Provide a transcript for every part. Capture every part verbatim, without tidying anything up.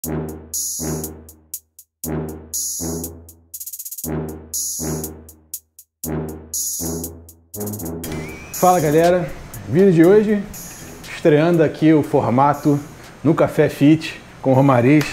Fala galera, vídeo de hoje estreando aqui o formato no Café Fit com o Romariz.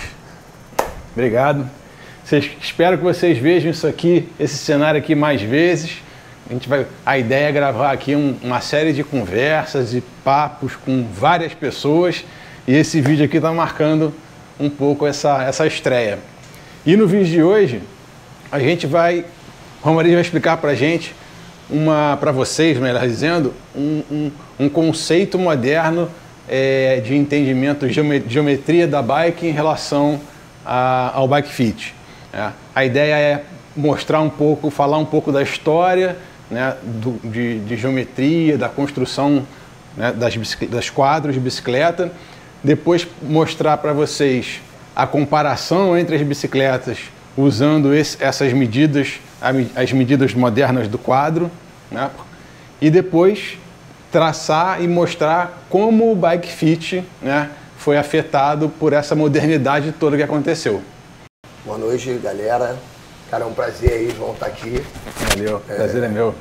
Obrigado. Vocês, espero que vocês vejam isso aqui, esse cenário aqui mais vezes. A gente vai, a ideia é gravar aqui um, uma série de conversas e papos com várias pessoas, e esse vídeo aqui está marcando um pouco essa, essa estreia. E no vídeo de hoje a gente vai, o Romariz vai explicar para a gente uma, para vocês, melhor dizendo, um, um, um conceito moderno é, de entendimento de geometria da bike em relação a, ao bike fit. É. A ideia é mostrar um pouco, falar um pouco da história, né, do, de, de geometria, da construção, né, das, das quadros de bicicleta, depois mostrar para vocês a comparação entre as bicicletas usando esse, essas medidas, as medidas modernas do quadro, né? E depois traçar e mostrar como o bike fit, né, foi afetado por essa modernidade toda que aconteceu. Boa noite, galera. Cara, é um prazer aí, João, estar aqui. Valeu, é, prazer é meu.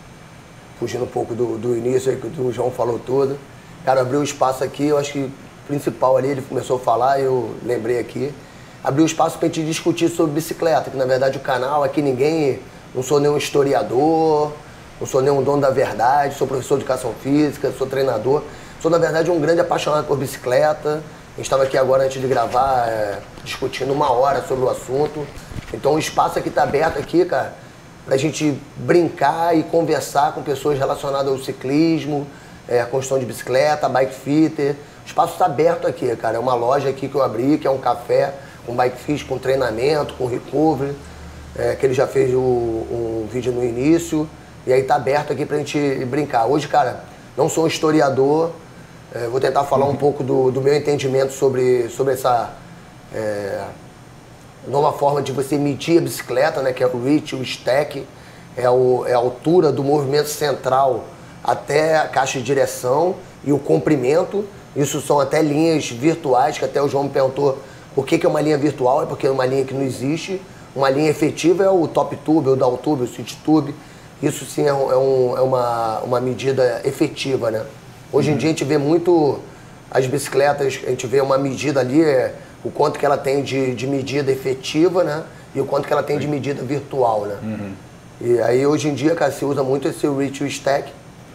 Fugindo um pouco do, do início aí que o João falou tudo. Cara, abriu um espaço aqui, eu acho que o principal ali, ele começou a falar, eu lembrei aqui. Abriu um espaço pra gente discutir sobre bicicleta, que na verdade o canal aqui ninguém, não sou nenhum historiador, não sou nenhum dono da verdade, sou professor de educação física, sou treinador. Sou na verdade um grande apaixonado por bicicleta. A gente estava aqui agora antes de gravar, é, discutindo uma hora sobre o assunto. Então o espaço aqui tá aberto aqui, cara, pra gente brincar e conversar com pessoas relacionadas ao ciclismo, é, a construção de bicicleta, bike fitter. O espaço está aberto aqui, cara. É uma loja aqui que eu abri, que é um café com bike fit, com treinamento, com recovery, é, que ele já fez o, um vídeo no início. E aí tá aberto aqui pra gente brincar. Hoje, cara, não sou um historiador, é, vou tentar falar um pouco do, do meu entendimento sobre, sobre essa é, nova forma de você medir a bicicleta, né, que é o reach, o stack, é, o, é a altura do movimento central até a caixa de direção e o comprimento. Isso são até linhas virtuais, que até o João me perguntou por que, que é uma linha virtual, é porque é uma linha que não existe. Uma linha efetiva é o top tube, o down tube, o switch tube. Isso sim é, um, é, um, é uma, uma medida efetiva, né? Hoje em dia a gente vê muito as bicicletas, a gente vê uma medida ali, é, o quanto que ela tem de, de medida efetiva, né? E o quanto que ela tem de medida virtual, né? Uhum. E aí hoje em dia, cara, se usa muito esse reach e stack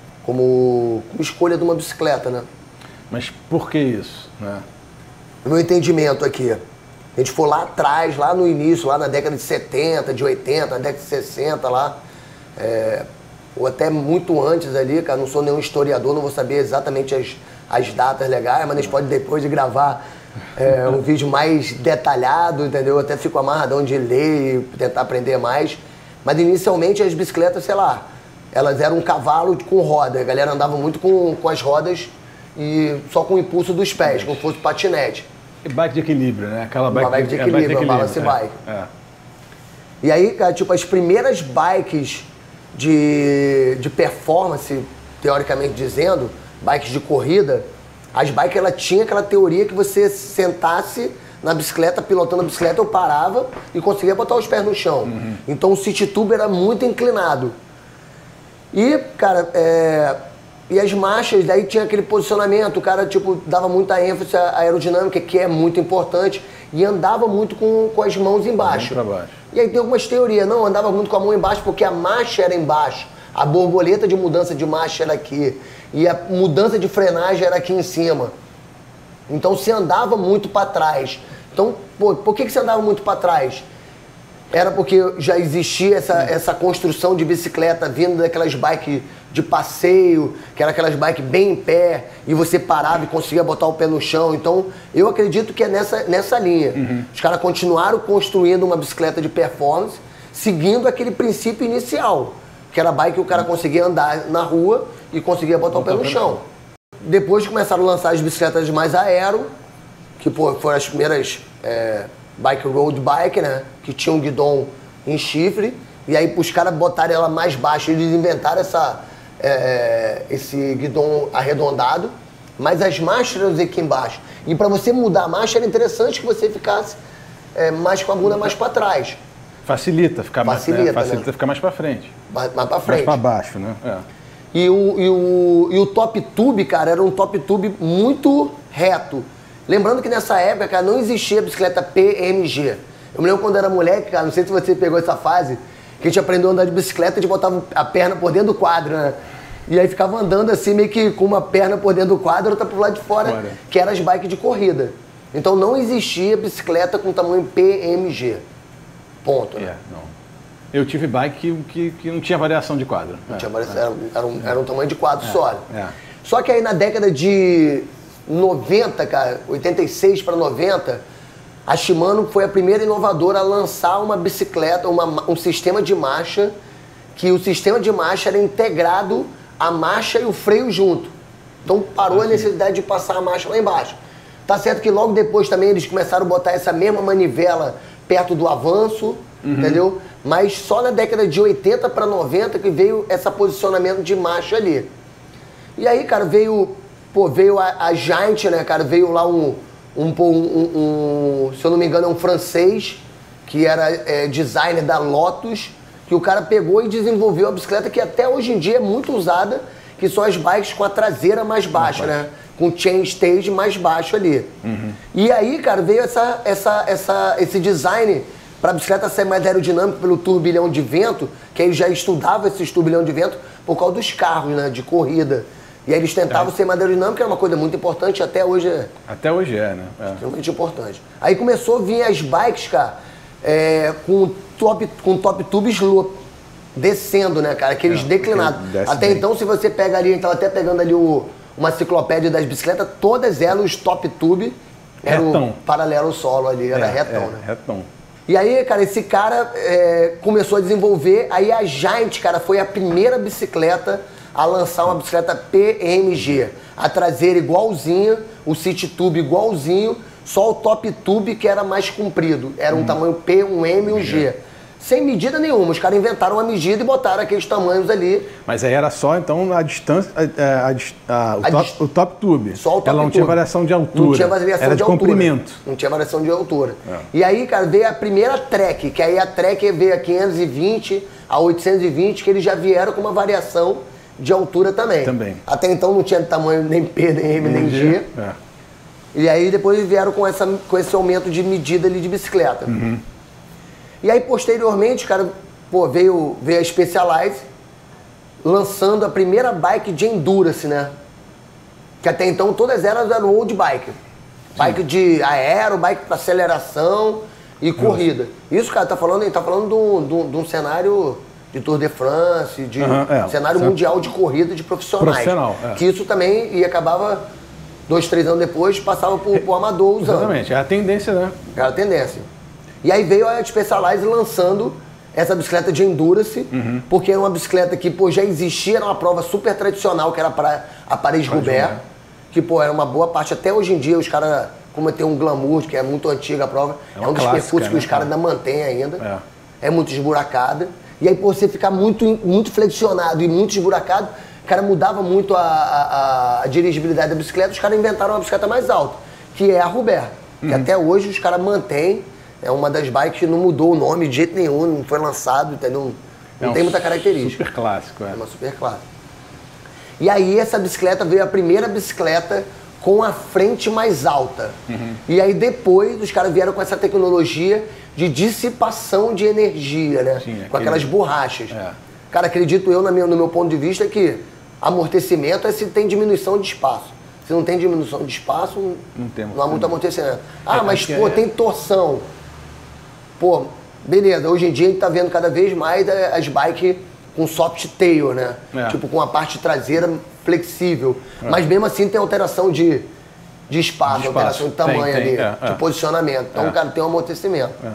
como, como escolha de uma bicicleta, né? Mas por que isso, né? O meu entendimento aqui, a gente for lá atrás, lá no início, lá na década de setenta, de oitenta, na década de sessenta lá, é, ou até muito antes ali, cara, não sou nenhum historiador, não vou saber exatamente as, as datas legais, mas a gente pode depois de gravar é, um vídeo mais detalhado, entendeu? Eu até fico amarradão de ler e tentar aprender mais. Mas inicialmente as bicicletas, sei lá, elas eram um cavalo com roda, a galera andava muito com, com as rodas e só com o impulso dos pés, como se fosse patinete. E bike de equilíbrio, né? Aquela bike, uma bike de equilíbrio, de equilíbrio, uma balance é, bike. É. E aí, cara, tipo, as primeiras bikes de, de performance, teoricamente dizendo, bikes de corrida, as bikes, ela tinha aquela teoria que você sentasse na bicicleta, pilotando a bicicleta, eu parava e conseguia botar os pés no chão. Uhum. Então o city tube era muito inclinado. E, cara, é... E as marchas, daí tinha aquele posicionamento, o cara, tipo, dava muita ênfase à aerodinâmica, que é muito importante, e andava muito com, com as mãos embaixo. Pra baixo. E aí tem algumas teorias, não, andava muito com a mão embaixo porque a marcha era embaixo, a borboleta de mudança de marcha era aqui, e a mudança de frenagem era aqui em cima. Então você andava muito para trás. Então, pô, por que, que você andava muito para trás? Era porque já existia essa, essa construção de bicicleta vindo daquelas bikes de passeio, que era aquelas bikes bem em pé, e você parava e conseguia botar o pé no chão. Então, eu acredito que é nessa, nessa linha. Uhum. Os caras continuaram construindo uma bicicleta de performance, seguindo aquele princípio inicial, que era a bike que o cara conseguia andar na rua e conseguia botar o pé no chão. Depois começaram a lançar as bicicletas mais aero, que pô, foram as primeiras... É, bike road bike, né? Que tinha um guidão em chifre. E aí, os caras botarem ela mais baixa, eles inventaram essa, é, esse guidão arredondado. mas as marchas aqui embaixo. E para você mudar a marcha era interessante que você ficasse é, mais com a bunda mais para trás. Facilita ficar facilita, mais, né? Facilita né? ficar mais para frente. Mais, mais para frente. Mais para baixo, né? É. E o, e, o, e o top tube, cara, era um top tube muito reto. Lembrando que nessa época, cara, não existia bicicleta P M G. Eu me lembro quando era moleque, cara, não sei se você pegou essa fase, que a gente aprendeu a andar de bicicleta e a gente botava a perna por dentro do quadro, né? E aí ficava andando assim, meio que com uma perna por dentro do quadro e outra pro lado de fora, fora, que eram as bikes de corrida. Então não existia bicicleta com tamanho P M G. Ponto. Né? É, não. Eu tive bike que, que, que não tinha variação de quadro. Não é, tinha variação, é. era, era, um, era um tamanho de quadro é, só. É. Só que aí na década de noventa, cara, oitenta e seis para noventa, a Shimano foi a primeira inovadora a lançar uma bicicleta, uma, um sistema de marcha, que o sistema de marcha era integrado a marcha e o freio junto. Então parou ah, a necessidade de passar a marcha lá embaixo. Tá certo que logo depois também eles começaram a botar essa mesma manivela perto do avanço, uhum. entendeu? Mas só na década de oitenta para noventa que veio esse posicionamento de marcha ali. E aí, cara, veio, pô, veio a, a Giant, né, cara? Veio lá um, um, um, um, se eu não me engano, é um francês, que era é, designer da Lotus, que o cara pegou e desenvolveu a bicicleta que até hoje em dia é muito usada, que são as bikes com a traseira mais baixa, né? Com chain stage mais baixo ali. Uhum. E aí, cara, veio essa, essa, essa, esse design para a bicicleta ser mais aerodinâmica pelo turbilhão de vento, que aí já estudava esses turbilhão de vento por causa dos carros, né? De corrida. E aí eles tentavam é. ser mais aerodinâmica, era uma coisa muito importante, até hoje é. Até hoje é, né? É. Extremamente importante. Aí começou a vir as bikes, cara, é, com top, com top tube slope, descendo, né, cara? Aqueles é, declinados. Até bem. Então, se você pega ali, a gente tava até pegando ali o, uma enciclopédia das bicicletas, todas elas, os top tube, era o paralelo solo ali, era é, retão, é, né? Retão. E aí, cara, esse cara é, começou a desenvolver, aí a Giant, cara, foi a primeira bicicleta a lançar uma bicicleta P M G. A traseira igualzinha, o city tube igualzinho, só o top tube que era mais comprido. Era um hum. tamanho P, um M e um G. Sem medida nenhuma. Os caras inventaram uma medida e botaram aqueles tamanhos ali. Mas aí era só, então, a distância, a, a, a, o, a top, dist... o top tube. Só o top Ela não tube. tinha variação de altura. Não tinha variação era de, de altura. comprimento. Não tinha variação de altura. É. E aí, cara, veio a primeira Trek, que aí a Trek veio a quinhentos e vinte, a oitocentos e vinte, que eles já vieram com uma variação de altura também. Também. Até então não tinha tamanho nem P, nem M, nem G. É. E aí depois eles vieram com, essa, com esse aumento de medida ali de bicicleta. Uhum. E aí posteriormente, cara, pô, veio, veio a Specialized lançando a primeira bike de endurance, né? Que até então todas elas eram old bike. Bike Sim. de aero, bike para aceleração e corrida. Nossa. Isso, cara, tá falando, tá falando de um, de um, de um cenário de Tour de France, de uhum, é, cenário certo. mundial de corrida de profissionais. Profissional, é. Que isso também e acabava, dois, três anos depois, passava pro, pro amador usando. Exatamente, é a tendência, né? Era a tendência. E aí veio a Specialized lançando essa bicicleta de endurance, uhum. porque era uma bicicleta que pô, já existia, era uma prova super tradicional, que era para a Paris-Roubaix, que pô, era uma boa parte, até hoje em dia os caras, como tem um glamour, que é muito antiga a prova, é, é um dos percursos que né, os caras ainda mantêm ainda, é. é muito esburacada. E aí, por você ficar muito, muito flexionado e muito esburacado, o cara mudava muito a, a, a dirigibilidade da bicicleta, os caras inventaram uma bicicleta mais alta, que é a Roubaix, uhum. que até hoje os caras mantêm, é uma das bikes que não mudou o nome de jeito nenhum, não foi lançado, entendeu? Não é tem um muita característica. Super clássico, é. É uma super clássica. E aí essa bicicleta veio a primeira bicicleta com a frente mais alta. Uhum. E aí depois os caras vieram com essa tecnologia de dissipação de energia, né? Sim, com aquele... aquelas borrachas. É. Cara, acredito eu, no meu, no meu ponto de vista, que amortecimento é se tem diminuição de espaço. Se não tem diminuição de espaço, não, tem não há muito amortecimento. Ah, é, mas pô, é... tem torção. Pô, beleza, hoje em dia a gente tá vendo cada vez mais as bikes com soft tail, né? É. Tipo, com a parte traseira flexível. É. Mas mesmo assim tem alteração de, de espaço, de espaço. alteração de tamanho tem, tem, ali, é, de é. posicionamento. Então, é. cara, tem um amortecimento. É.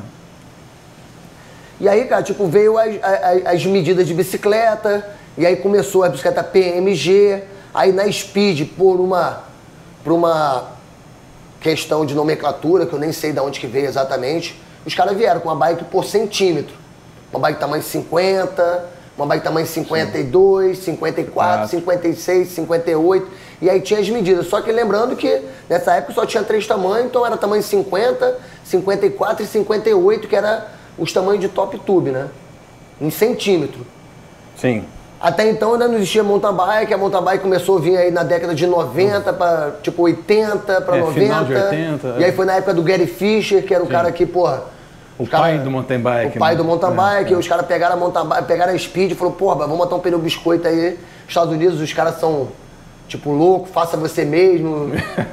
E aí, cara, tipo, veio as, as, as medidas de bicicleta, e aí começou a bicicleta P M G, aí na Speed, por uma, por uma questão de nomenclatura, que eu nem sei de onde que veio exatamente, os caras vieram com uma bike por centímetro. Uma bike tamanho cinquenta, uma bike tamanho cinquenta e dois, cinquenta e quatro, cinquenta e seis, cinquenta e oito. e aí tinha as medidas. Só que lembrando que nessa época só tinha três tamanhos, então era tamanho cinquenta, cinquenta e quatro e cinquenta e oito, que era os tamanhos de top tube, né? Em centímetro. Sim. Até então ainda não existia mountain bike, a mountain bike começou a vir aí na década de noventa para tipo oitenta para é, noventa. Final de oitenta. E aí foi na época do Gary Fisher, que era o Sim. cara que, porra... O pai cara, do mountain bike. O pai né? do mountain bike, é, é. os caras pegaram a mountain bike, pegaram a Speed e falaram, porra, vamos botar um pneu biscoito aí. Estados Unidos, os caras são, tipo, louco, faça você mesmo.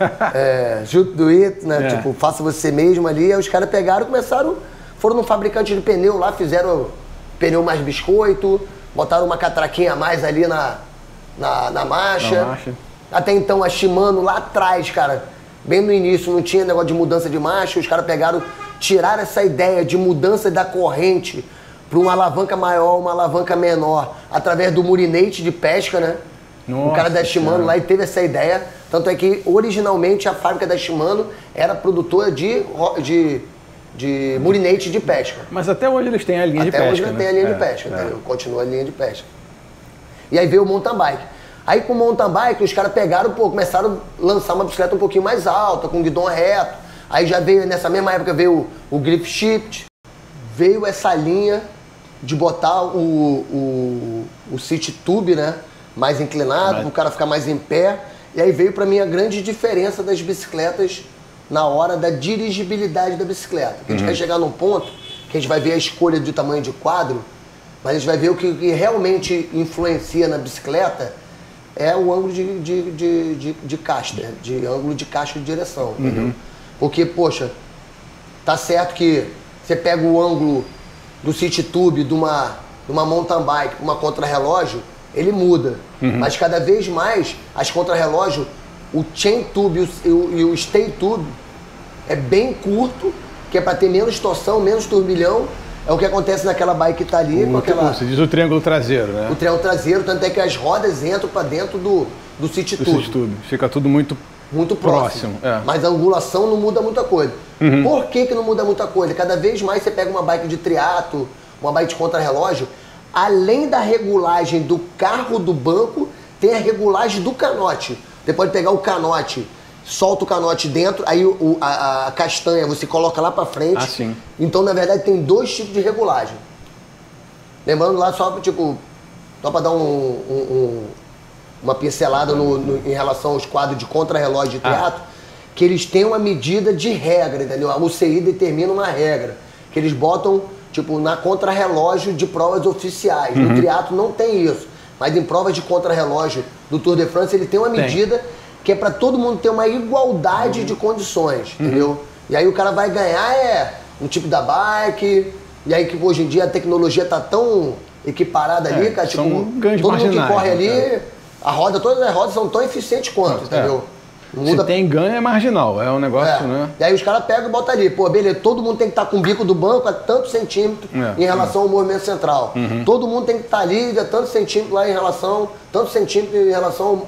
é, Just do it, né? É. Tipo, faça você mesmo ali. Aí os caras pegaram e começaram, foram no fabricante de pneu lá, fizeram pneu mais biscoito, botaram uma catraquinha a mais ali na, na, na marcha. Na marcha. Até então a Shimano lá atrás, cara, bem no início, não tinha negócio de mudança de marcha, os caras pegaram, tiraram essa ideia de mudança da corrente para uma alavanca maior, uma alavanca menor, através do murinete de pesca, né? Nossa, o cara da Shimano cara. lá e teve essa ideia. Tanto é que originalmente a fábrica da Shimano era produtora de, de, de murinete de pesca. Mas até hoje eles têm a linha até de pesca. Até hoje eles né? têm a linha é, de pesca, é. entendeu? Continua a linha de pesca. E aí veio o mountain bike. Aí com o mountain bike, os caras pegaram, pô, começaram a lançar uma bicicleta um pouquinho mais alta, com guidão reto. Aí já veio, nessa mesma época, veio o, o grip shift, veio essa linha de botar o, o, o city tube, né, mais inclinado, para o cara ficar mais em pé. E aí veio para mim a grande diferença das bicicletas na hora da dirigibilidade da bicicleta. A gente uhum. vai chegar num ponto que a gente vai ver a escolha de tamanho de quadro, mas a gente vai ver o que, que realmente influencia na bicicleta é o ângulo de, de, de, de, de caster, de ângulo de caixa de direção, uhum. entendeu? Porque, poxa, tá certo que você pega o ângulo do city tube de uma, de uma mountain bike para uma contrarrelógio, ele muda. Uhum. Mas cada vez mais, as contrarrelógio, o chain tube e o, e o stay tube é bem curto, que é para ter menos torção, menos turbilhão. É o que acontece naquela bike que tá ali. O, com aquela, você diz o triângulo traseiro, né? O triângulo traseiro, tanto é que as rodas entram para dentro do, do city tube. Do city tube. Fica tudo muito Muito próximo, próximo é. Mas a angulação não muda muita coisa. Uhum. Por que que não muda muita coisa? Cada vez mais você pega uma bike de triatlo, uma bike de contrarrelógio, além da regulagem do carro do banco, tem a regulagem do canote. Você pode pegar o canote, solta o canote dentro, aí o, a, a castanha você coloca lá pra frente. Ah, sim. Então, na verdade, tem dois tipos de regulagem. Lembrando lá só, tipo, só pra dar um... um, um uma pincelada no, no, em relação aos quadros de contrarrelógio de triatlo, ah. que eles têm uma medida de regra, entendeu? A U C I determina uma regra, que eles botam, tipo, na contrarrelógio de provas oficiais. Uhum. No triatlo não tem isso, mas em provas de contrarrelógio do Tour de France, ele tem uma medida tem. que é para todo mundo ter uma igualdade uhum. de condições, uhum. entendeu? E aí o cara vai ganhar é um tipo da bike, e aí que hoje em dia a tecnologia tá tão equiparada ali, é, cara, tipo, todo mundo que corre ali... É. A roda, todas as rodas são tão eficientes quanto, é. entendeu? Não muda... Se tem ganho é marginal, é um negócio, é. né? E aí os caras pegam e botam ali, pô, beleza, todo mundo tem que estar com o bico do banco a tantos centímetros é. em relação ao movimento central. Uhum. Todo mundo tem que estar ali a tantos centímetros lá em relação, tantos centímetros em relação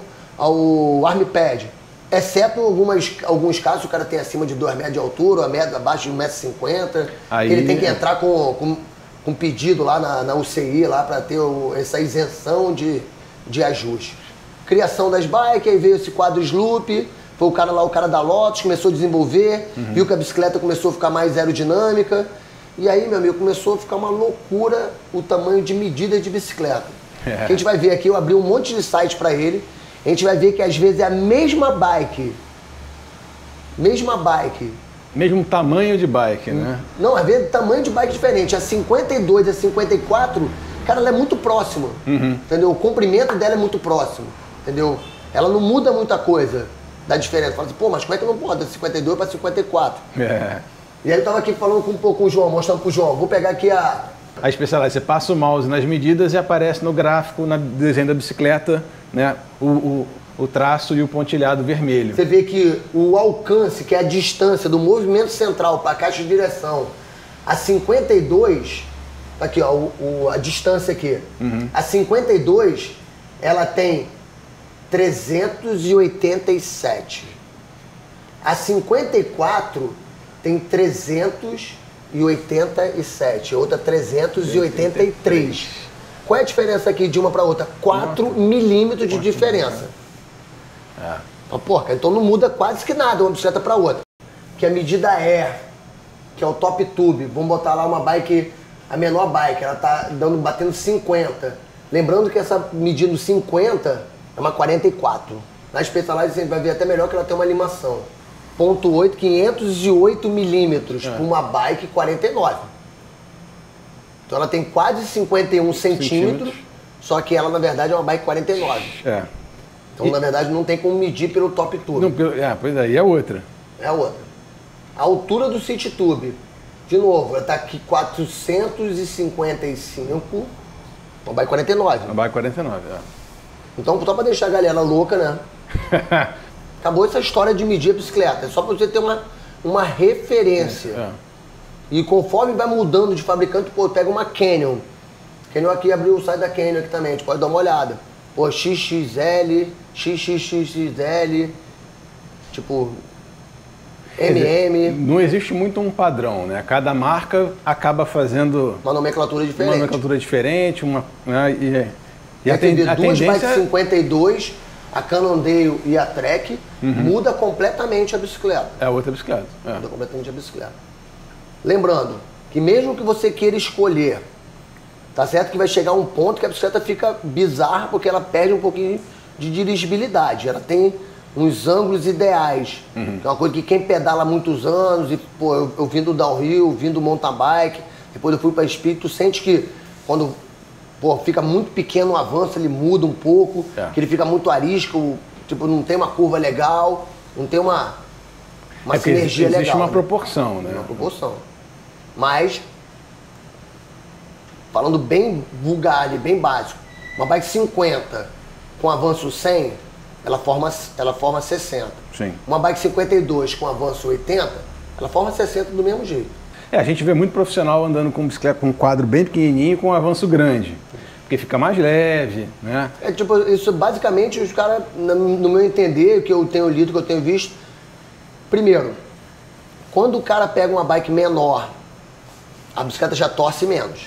ao arm pad. Exceto em algumas, alguns casos, o cara tem acima de dois metros de altura, ou abaixo de um metro e cinquenta. Aí... Ele tem que entrar com, com, com pedido lá na, na U C I lá para ter o, essa isenção de, de ajuste. Criação das bikes, aí veio esse quadro Sloop, foi o cara lá, o cara da Lotus, começou a desenvolver, uhum. viu que a bicicleta começou a ficar mais aerodinâmica, e aí, meu amigo, começou a ficar uma loucura o tamanho de medida de bicicleta. É. Que a gente vai ver aqui, eu abri um monte de site para ele, a gente vai ver que às vezes é a mesma bike, mesma bike. Mesmo tamanho de bike, né? Não, às vezes tamanho de bike diferente, a cinquenta e dois, a cinquenta e quatro, cara, ela é muito próxima, uhum. entendeu? O comprimento dela é muito próximo. Entendeu? Ela não muda muita coisa da diferença. Fala assim, pô, mas como é que não pode? De cinquenta e dois para cinquenta e quatro. É. E aí eu tava aqui falando com um pouco com o João, mostrando pro João. Vou pegar aqui a... A Specialized, você passa o mouse nas medidas e aparece no gráfico, no desenho da bicicleta, né, o, o, o traço e o pontilhado vermelho. Você vê que o alcance, que é a distância do movimento central para a caixa de direção, a cinquenta e dois, aqui ó, o, o, a distância aqui, uhum. a cinquenta e dois, ela tem trezentos e oitenta e sete. A cinquenta e quatro tem trezentos e oitenta e sete, outra trezentos e oitenta e três. Qual é a diferença aqui de uma para outra? quatro milímetros de diferença. É. Então, porra, então não muda quase que nada uma bicicleta para outra. Que a medida é, que é o top tube, vamos botar lá uma bike, a menor bike, ela tá dando, batendo cinquenta. Lembrando que essa medida cinquenta é uma quarenta e quatro. Na Specialized você vai ver até melhor que ela tem uma limação. ponto oito, quinhentos e oito milímetros, é. Para uma bike quarenta e nove. Então ela tem quase cinquenta e um centímetros, centímetros. Só que ela na verdade é uma bike quarenta e nove. É. Então, e... na verdade, não tem como medir pelo top tube. Não, pelo... É, pois aí é outra. É outra. A altura do city tube, de novo, ela está aqui quatrocentos e cinquenta e cinco, uma bike quarenta e nove. Uma bike quarenta e nove, é. Então, só para deixar a galera louca, né? Acabou essa história de medir a bicicleta. É só para você ter uma, uma referência. É, é. E conforme vai mudando de fabricante, pô, pega uma Canyon. Canyon aqui abriu o site da Canyon aqui também, a gente pode dar uma olhada. Pô, X X L, X X X L, tipo, M M. Não existe muito um padrão, né? Cada marca acaba fazendo... Uma nomenclatura diferente. Uma nomenclatura diferente, uma... Né? E, e a, ten, a duas tendência... bikes cinquenta e dois, a Cannondale e a Trek, uhum. Muda completamente a bicicleta. É outra bicicleta. É. Muda completamente a bicicleta. Lembrando que mesmo que você queira escolher, tá certo que vai chegar um ponto que a bicicleta fica bizarra porque ela perde um pouquinho de dirigibilidade. Ela tem uns ângulos ideais. Uhum. É uma coisa que quem pedala há muitos anos, e pô, eu, eu vim do downhill, vim do mountain bike, depois eu fui para speed, tu sente que quando pô, fica muito pequeno o avanço, ele muda um pouco, é. Que ele fica muito arisco, tipo, não tem uma curva legal, não tem uma, uma é sinergia existe legal. Existe uma né? proporção, né? Uma proporção. Mas, falando bem vulgar e bem básico, uma bike cinquenta com avanço cem, ela forma, ela forma sessenta. Sim. Uma bike cinquenta e dois com avanço oitenta, ela forma sessenta do mesmo jeito. É, a gente vê muito profissional andando com bicicleta com um quadro bem pequenininho com um avanço grande, porque fica mais leve, né? É tipo, isso basicamente os caras, no meu entender, o que eu tenho lido, que eu tenho visto, primeiro, quando o cara pega uma bike menor, a bicicleta já torce menos.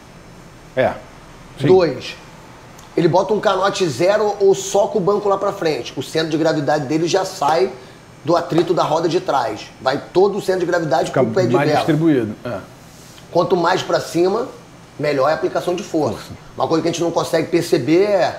É. Sim. Dois, ele bota um canote zero ou soca o banco lá pra frente. O centro de gravidade dele já sai do atrito da roda de trás. Vai todo o centro de gravidade Fica pro pé de mais vela. distribuído. É. Quanto mais pra cima, melhor é a aplicação de força. força. Uma coisa que a gente não consegue perceber é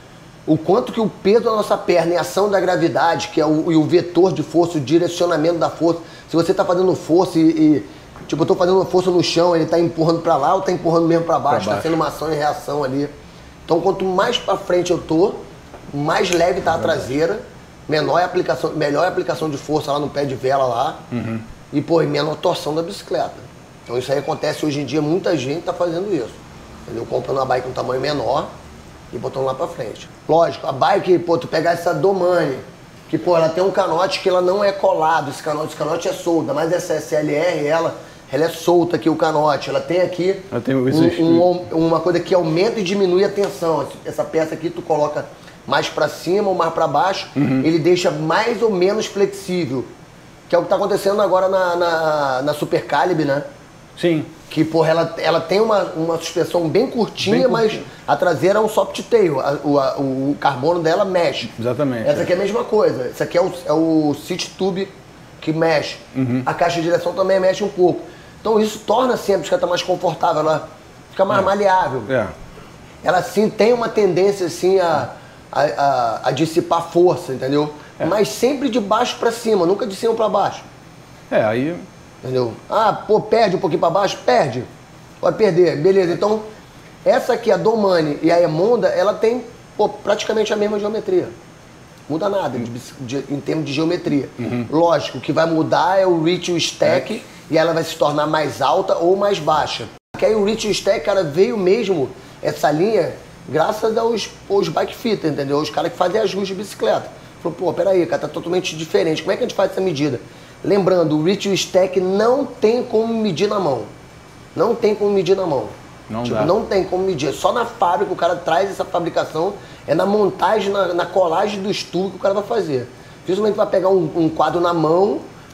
o quanto que o peso da nossa perna e a ação da gravidade, que é o, e o vetor de força, o direcionamento da força. Se você tá fazendo força e... e tipo, eu tô fazendo uma força no chão, ele tá empurrando pra lá ou tá empurrando mesmo pra baixo, pra baixo. Tá sendo uma ação e reação ali. Então, quanto mais pra frente eu tô, mais leve tá a traseira, menor é a aplicação, melhor é a aplicação de força lá no pé de vela lá, uhum. E, pô, e menor torção da bicicleta. Então, isso aí acontece hoje em dia, muita gente tá fazendo isso. Entendeu? Comprando uma bike com um tamanho menor e botando lá pra frente. Lógico, a bike, pô, tu pegar essa Domane, que, pô, ela tem um canote que ela não é colado, esse canote, esse canote é solto, mas essa S L R, ela... Ela é solta aqui, o canote. Ela tem aqui ela tem um, um, uma coisa que aumenta e diminui a tensão. Essa peça aqui tu coloca mais para cima ou mais para baixo, uhum. Ele deixa mais ou menos flexível. Que é o que está acontecendo agora na, na, na Super Calibre, né? Sim. Que, porra, ela, ela tem uma, uma suspensão bem curtinha, bem mas a traseira é um soft tail. A, o, a, o carbono dela mexe. Exatamente. Essa aqui é a mesma coisa. Essa aqui é o, é o City Tube que mexe. Uhum. A caixa de direção também mexe um pouco. Então isso torna sempre a bicicleta mais confortável, ela fica mais é. maleável. É. Ela sim tem uma tendência assim a, a, a, a dissipar força, entendeu? É. Mas sempre de baixo para cima, nunca de cima para baixo. É, aí... Entendeu? Ah, pô, perde um pouquinho para baixo? Perde. Pode perder, beleza. Então, essa aqui, a Domane e a Emonda, ela tem pô, praticamente a mesma geometria. Muda nada de, de, em termos de geometria. Uhum. Lógico, o que vai mudar é o reach e o stack, é. E ela vai se tornar mais alta ou mais baixa. Porque aí o reach e o stack, cara, veio mesmo essa linha graças aos, aos bike fitters, entendeu? Os caras que fazem ajuste de bicicleta. Falou, pô, peraí, cara, tá totalmente diferente. Como é que a gente faz essa medida? Lembrando, o reach e o stack não tem como medir na mão. Não tem como medir na mão. Não tipo, dá. Não tem como medir. Só na fábrica o cara traz essa fabricação, é na montagem, na, na colagem do estudo que o cara vai fazer. Dificilmente vai pegar um, um quadro na mão,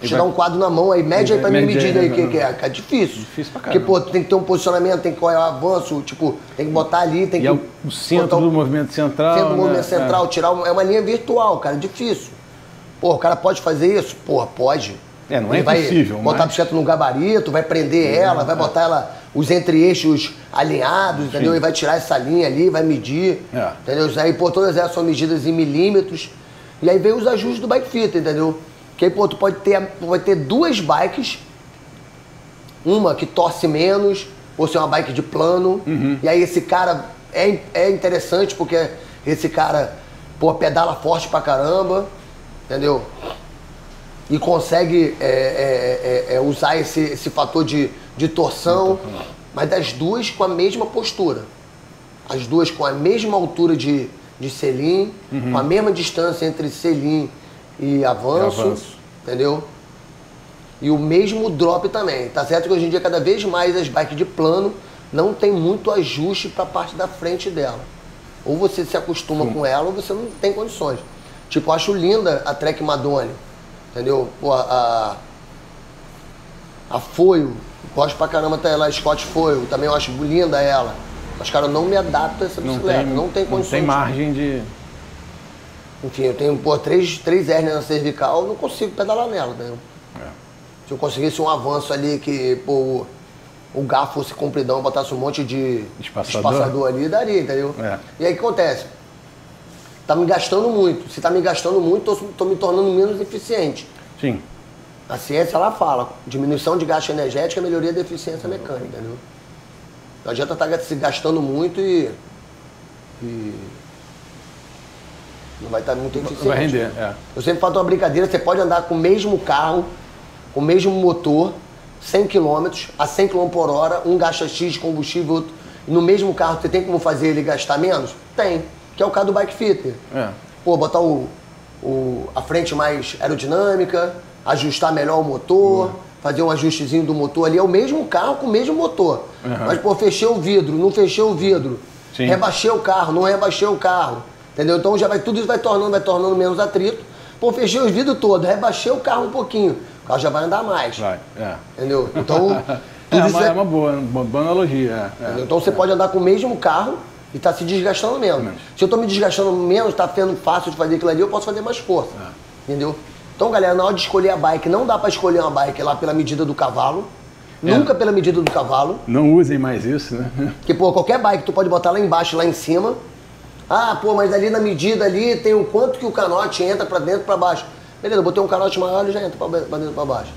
Te vai... dá um quadro na mão aí, mede aí pra mim medida aí o que, que é. É difícil. Difícil pra caramba. Porque, pô, tu tem que ter um posicionamento, tem que olhar o avanço, tipo, tem que botar ali, tem e que... é o centro do movimento central, centro do né? movimento central, é. tirar uma, é uma linha virtual, cara, difícil. Pô, o cara pode fazer isso? Pô, pode. É, não é Ele impossível, vai botar mas... a bicicleta no gabarito, vai prender ela, vai botar ela, os entre-eixos alinhados, entendeu? Sim. E vai tirar essa linha ali, vai medir, é. entendeu? Aí, pô, todas elas são medidas em milímetros. E aí vem os ajustes do bike fit, entendeu? Que aí, pô, tu pode ter, pode ter duas bikes, uma que torce menos, ou se é uma bike de plano, uhum. e aí esse cara é, é interessante porque esse cara, pô, pedala forte pra caramba, entendeu? E consegue é, é, é, é, usar esse, esse fator de, de torção, mas das duas com a mesma postura. As duas com a mesma altura de, de selim, uhum. com a mesma distância entre selim e avanço, avanço, entendeu? E o mesmo drop também. Tá certo que hoje em dia, cada vez mais, as bikes de plano não tem muito ajuste para a parte da frente dela. Ou você se acostuma Sim. com ela, ou você não tem condições. Tipo, eu acho linda a Trek Madone, entendeu? Pô, a, a Foil, gosto pra caramba até ela, a Scott Foil, também eu acho linda ela. Mas, cara, eu não me adapto a essa bicicleta, não tem, não tem condições. Não tem margem de... Enfim, eu tenho, pô, três, três hérnias na cervical, eu não consigo pedalar nela, entendeu? É. Se eu conseguisse um avanço ali que, pô, o garfo fosse compridão, botasse um monte de espaçador, espaçador ali, daria, entendeu? É. E aí o que acontece? Tá me gastando muito. Se tá me gastando muito, tô, tô me tornando menos eficiente. Sim. A ciência, ela fala, diminuição de gasto energético é melhoria da eficiência mecânica, entendeu? Não adianta estar se gastando muito e... e não vai estar muito eficiente. Vai render, é. Eu sempre faço uma brincadeira, você pode andar com o mesmo carro, com o mesmo motor, cem quilômetros, a cem quilômetros por hora, um gasta X de combustível, outro, e no mesmo carro você tem como fazer ele gastar menos? Tem, que é o caso do bike fitter. É. Pô, botar o, o, a frente mais aerodinâmica, ajustar melhor o motor, uhum. fazer um ajustezinho do motor ali, é o mesmo carro com o mesmo motor. Uhum. Mas, pô, fechei o vidro, não fechei o vidro, Sim. rebaixei o carro, não rebaixei o carro. Entendeu? Então já vai, tudo isso vai tornando, vai tornando menos atrito. Pô, fechei os vidros todos, rebaixei o carro um pouquinho. O carro já vai andar mais. Vai, é. Entendeu? Então. é, uma, vai... é uma boa, uma boa analogia. É, é, então você é. pode andar com o mesmo carro e tá se desgastando menos. Mas... Se eu tô me desgastando menos, tá ficando fácil de fazer aquilo ali, eu posso fazer mais força. É. Entendeu? Então, galera, na hora de escolher a bike, não dá pra escolher uma bike lá pela medida do cavalo. É. Nunca pela medida do cavalo. Não usem mais isso, né? Porque, pô, qualquer bike tu pode botar lá embaixo, lá em cima. Ah, pô, mas ali na medida ali tem o quanto que o canote entra pra dentro e pra baixo. Beleza, eu botei um canote maior e já entra pra dentro e pra baixo.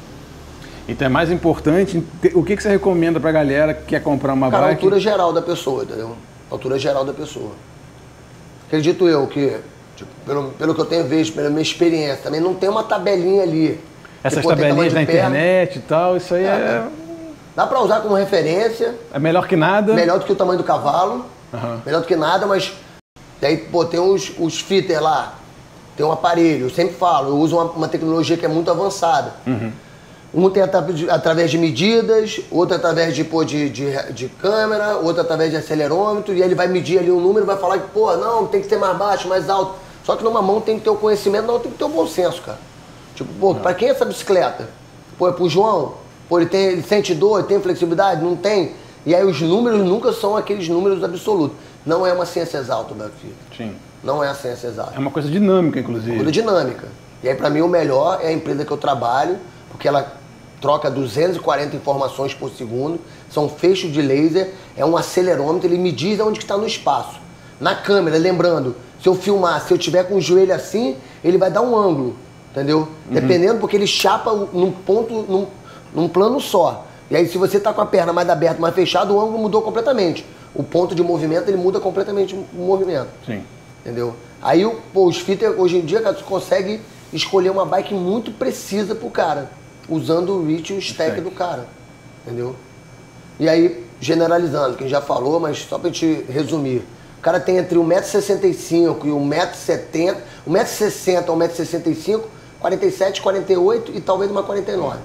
Então é mais importante, o que, que você recomenda pra galera que quer comprar uma Cara, bike? a altura geral da pessoa, entendeu? A altura geral da pessoa. Acredito eu que, tipo, pelo, pelo que eu tenho visto, pela minha experiência, também não tem uma tabelinha ali. Essas que, pô, tabelinhas na internet e tal, isso aí é... é... Dá pra usar como referência. É melhor que nada. Melhor do que o tamanho do cavalo. Uhum. Melhor do que nada, mas daí, pô, tem os, os fitter lá, tem um aparelho, eu sempre falo, eu uso uma, uma tecnologia que é muito avançada. Uhum. Um tem através de medidas, outro através de, pô, de, de, de câmera, outro através de acelerômetro, e aí ele vai medir ali o número e vai falar que, pô, não, tem que ser mais baixo, mais alto. Só que numa mão tem que ter o conhecimento, não, tem que ter o bom senso, cara. Tipo, pô, uhum. pra quem é essa bicicleta? Pô, é pro João? Pô, ele, tem, ele sente dor, ele tem flexibilidade? Não tem? E aí os números nunca são aqueles números absolutos. Não é uma ciência exata, meu filho. Sim. Não é a ciência exata. É uma coisa dinâmica, inclusive. Uma coisa dinâmica. E aí, pra mim, o melhor é a empresa que eu trabalho, porque ela troca duzentas e quarenta informações por segundo, são feixes de laser, é um acelerômetro, ele me diz onde que está no espaço. Na câmera, lembrando, se eu filmar, se eu tiver com o joelho assim, ele vai dar um ângulo, entendeu? Uhum. Dependendo, porque ele chapa num ponto, num, num plano só. E aí, se você tá com a perna mais aberta, mais fechada, o ângulo mudou completamente. O ponto de movimento, ele muda completamente o movimento. Sim. Entendeu? Aí, pô, os fitter, hoje em dia, cara, você consegue escolher uma bike muito precisa pro cara, usando o reach e o stack do cara. Entendeu? E aí, generalizando, quem já falou, mas só pra gente resumir. O cara tem entre um metro e sessenta e cinco e um metro e setenta, um metro e sessenta a um metro e sessenta e cinco, quarenta e sete, quarenta e oito e talvez uma quarenta e nove.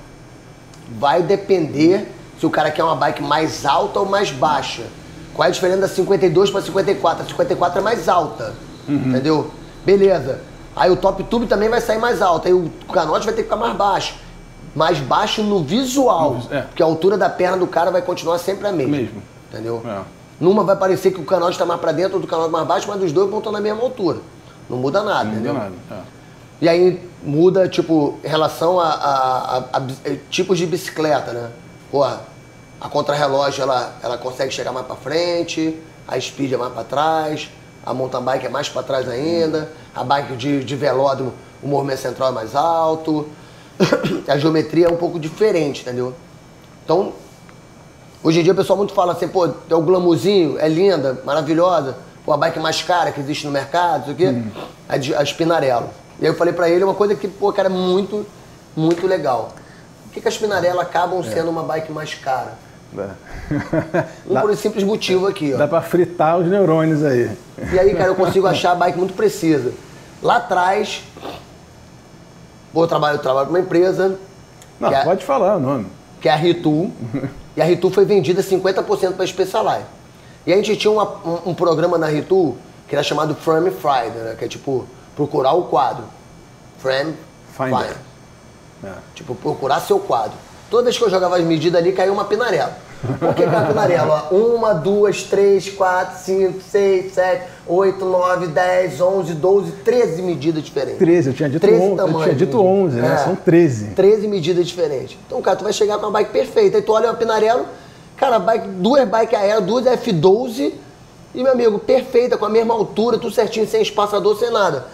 Vai depender se o cara quer uma bike mais alta ou mais baixa. Qual é a diferença da cinquenta e dois para cinquenta e quatro? A cinquenta e quatro é mais alta, uhum. entendeu? Beleza. Aí o top tube também vai sair mais alto, aí o canote vai ter que ficar mais baixo. Mais baixo no visual, no, é. porque a altura da perna do cara vai continuar sempre a mesma. Mesmo. Entendeu? É. Numa vai parecer que o canote está mais para dentro, outro canote mais baixo, mas dos dois vão estar na mesma altura. Não muda nada, não entendeu? Muda nada. É. E aí muda, tipo, em relação a, a, a, a tipos de bicicleta, né? Pô, a contrarrelógio, ela, ela consegue chegar mais para frente, a speed é mais para trás, a mountain bike é mais para trás ainda, a bike de, de velódromo, o movimento central é mais alto, a geometria é um pouco diferente, entendeu? Então, hoje em dia o pessoal muito fala assim, pô, é o glamourzinho, é linda, maravilhosa, pô, a bike mais cara que existe no mercado, isso aqui, hum. a, a Spinarello. E aí eu falei pra ele uma coisa que, pô, cara, é muito, muito legal. Por que, que as Spinarello acabam é. sendo uma bike mais cara? É. Um por um simples motivo aqui, ó. Dá pra fritar os neurônios aí. E aí, cara, eu consigo achar a bike muito precisa. Lá atrás, pô, eu trabalho, eu trabalho com uma empresa... Não, é, pode falar o nome. Que é a Ritu. E a Ritu foi vendida cinquenta por cento para a Specialized. E a gente tinha uma, um, um programa na Ritu que era chamado Frame Finder, né? Que é tipo, procurar o quadro. Frame Finder. Finder. É. Tipo, procurar seu quadro. Toda vez que eu jogava as medidas ali, caiu uma Pinarello. Por que uma Pinarello? Uma, duas, três, quatro, cinco, seis, sete, oito, nove, dez, onze, doze, treze medidas diferentes. treze, eu tinha dito onze, eu tinha dito onze, né? É. São treze. treze medidas diferentes. Então, cara, tu vai chegar com uma bike perfeita. Aí tu olha uma Pinarello, cara, bike, duas bikes aéreas, duas F doze, e, meu amigo, perfeita, com a mesma altura, tudo certinho, sem espaçador, sem nada.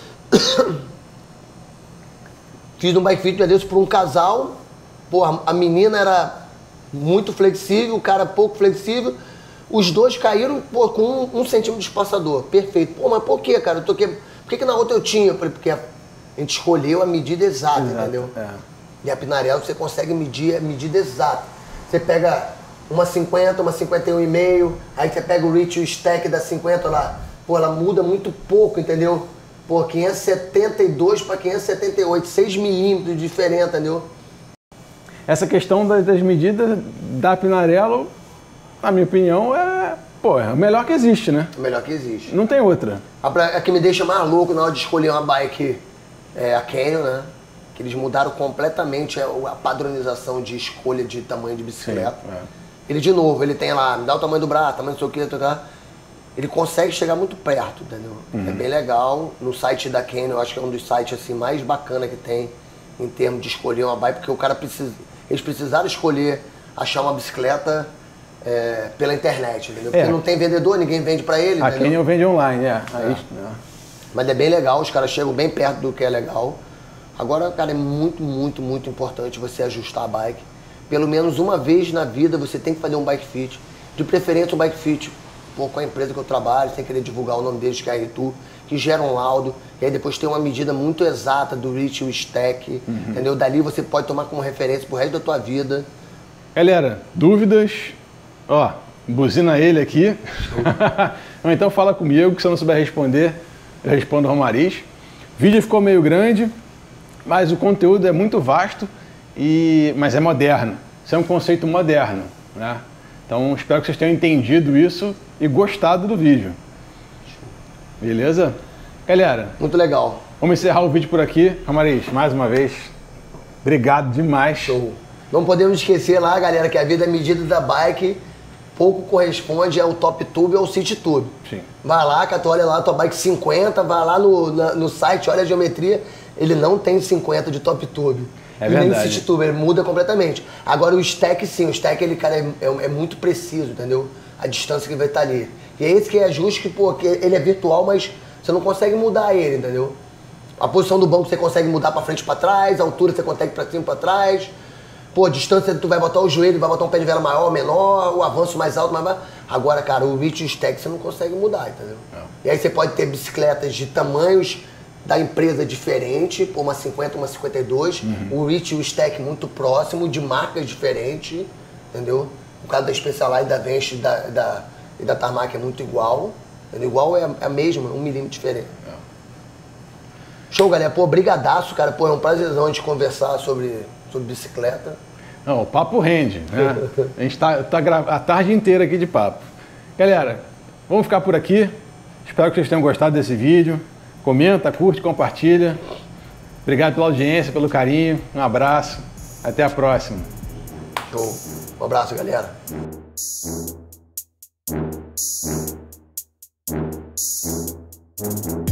Fiz um bike fit, meu Deus, para um casal. Pô, a menina era muito flexível, o cara pouco flexível. Os dois caíram, pô, com um, um centímetro de espaçador. Perfeito. Pô, mas por que, cara? Eu toquei... Por que, que na outra eu tinha? Eu falei, porque a gente escolheu a medida exata, Exato, entendeu? É. E a Pinarello você consegue medir a medida exata. Você pega uma cinquenta, uma cinquenta e um e meio, aí você pega o reach e o stack da cinquenta lá. Pô, ela muda muito pouco, entendeu? Pô, quinhentos e setenta e dois para quinhentos e setenta e oito, seis milímetros de diferença, entendeu? Essa questão das medidas da Pinarello, na minha opinião, é, pô, é o melhor que existe, né? O melhor que existe. Não tem outra. A, a que me deixa mais louco na hora de escolher uma bike é a Canyon, né? Que eles mudaram completamente a, a padronização de escolha de tamanho de bicicleta. Sim, é. Ele, de novo, ele tem lá, me dá o tamanho do braço, tamanho do seu que, ele consegue chegar muito perto, entendeu? Uhum. É bem legal. No site da Canyon, eu acho que é um dos sites assim, mais bacana que tem em termos de escolher uma bike, porque o cara precisa... Eles precisaram escolher, achar uma bicicleta é, pela internet, entendeu? Porque é. não tem vendedor, ninguém vende pra ele, a Canyon vende online, é. Aí, é. é. Mas é bem legal, os caras chegam bem perto do que é legal. Agora, cara, é muito, muito, muito importante você ajustar a bike. Pelo menos uma vez na vida você tem que fazer um bike fit. De preferência um bike fit pô, com a empresa que eu trabalho, sem querer divulgar o nome deles, que é a Ritu, que gera um laudo, e aí depois tem uma medida muito exata do reach e o stack, uhum. entendeu? Dali você pode tomar como referência pro resto da tua vida. Galera, dúvidas? Ó, buzina ele aqui. Ou então fala comigo, que se eu não souber responder, eu respondo ao Romariz. O vídeo ficou meio grande, mas o conteúdo é muito vasto, e... mas é moderno. Isso é um conceito moderno, né? Então espero que vocês tenham entendido isso e gostado do vídeo. Beleza? Galera, muito legal. Vamos encerrar o vídeo por aqui. Romariz, mais uma vez, obrigado demais. Show. Não podemos esquecer lá, galera, que a vida é medida da bike, pouco corresponde ao top tube ou ao city tube. Sim. Vai lá, cara, tu olha lá a tua bike cinquenta, vai lá no, na, no site, olha a geometria, ele não tem cinquenta de top tube. É e verdade. Nem o city tube, ele muda completamente. Agora o stack sim, o stack ele, cara, é, é, é muito preciso, entendeu? A distância que vai estar ali. E é esse que é ajuste que, pô, que ele é virtual, mas você não consegue mudar ele, entendeu? A posição do banco você consegue mudar pra frente e pra trás, a altura você consegue pra cima e pra trás. Pô, a distância tu vai botar o joelho, vai botar um pé de vela maior, menor, o avanço mais alto, mais baixo. Agora, cara, o reach e o stack você não consegue mudar, entendeu? Não. E aí você pode ter bicicletas de tamanhos da empresa diferente, pô, uma cinquenta, uma cinquenta e dois, uhum. o reach e o stack muito próximo, de marcas diferentes, entendeu? O caso da Specialized, da Vance e da, da, e da Tarmac é muito igual. Igual é a mesma, um milímetro diferente. É. Show, galera. Pô, brigadaço, cara. Pô, é um prazerzão a gente conversar sobre, sobre bicicleta. Não, o papo rende, né? A gente tá, tá a tarde inteira aqui de papo. Galera, vamos ficar por aqui. Espero que vocês tenham gostado desse vídeo. Comenta, curte, compartilha. Obrigado pela audiência, pelo carinho. Um abraço. Até a próxima. Show. Um abraço, galera. Thank you.